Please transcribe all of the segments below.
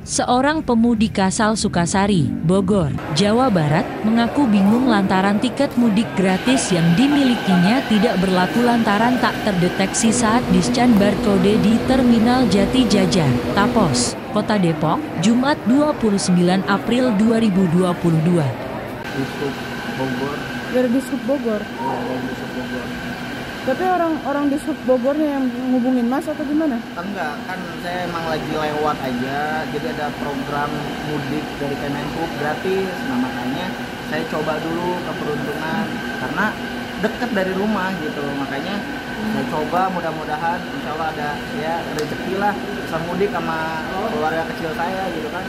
Seorang pemudik asal Sukasari, Bogor, Jawa Barat, mengaku bingung lantaran tiket mudik gratis yang dimilikinya tidak berlaku lantaran tak terdeteksi saat di-scan barcode di Terminal Jati Jajar, Tapos, Kota Depok, Jumat 29 April 2022. Dishub Bogor. Dari Dishub Bogor? Iya, dari Dishub Bogor. Tapi orang Dishub Bogornya yang ngubungin Mas atau gimana? Enggak, kan saya emang lagi lewat aja. Jadi ada program mudik dari Kemenhub gratis. Nah makanya saya coba dulu keberuntungan. Karena deket dari rumah gitu. Makanya saya coba, mudah-mudahan insya Allah ada ya rezeki lah. Bisa mudik sama keluarga kecil saya gitu kan.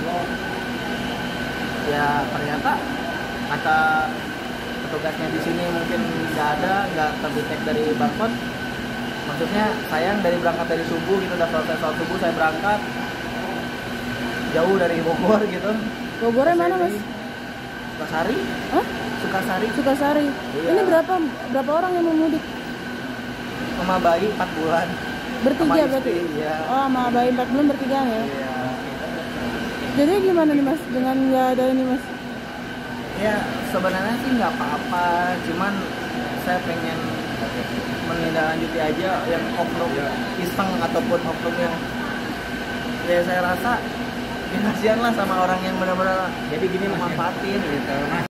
Ya ternyata kata petugasnya di sini mungkin nggak terdetek dari barcode. Maksudnya sayang berangkat dari subuh gitu, udah selesai sholat subuh saya berangkat jauh dari Bogor gitu. Bogornya mana Mas? Sukasari. Hah? Sukasari. Sukasari. Iya. Ini berapa orang yang mau mudik? Sama bayi 4 bulan. Bertiga Sama berarti? istri, iya. Oh, sama bayi 4 bulan bertiga ya? Iya. Jadi gimana nih Mas dengan nggak ada ini Mas? Ya sebenarnya sih nggak apa-apa, cuman saya pengen menindaklanjuti aja yang oknum iseng ataupun oknum yang ya saya rasa kasihan lah sama orang yang benar-benar jadi gini memanfaatin gitu.